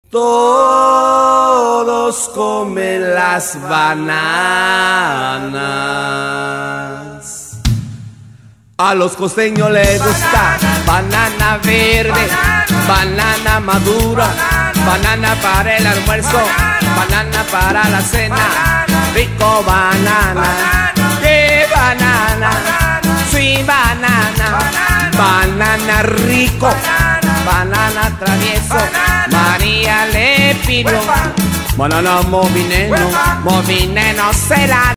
Todos comen las bananas. A los costeños les gusta banana verde, banana madura, banana para el almuerzo, banana para la cena. Rico banana, ¡qué banana! Sí, banana, banana rico, banana travieso, María le pidió banana movineno, movineno será.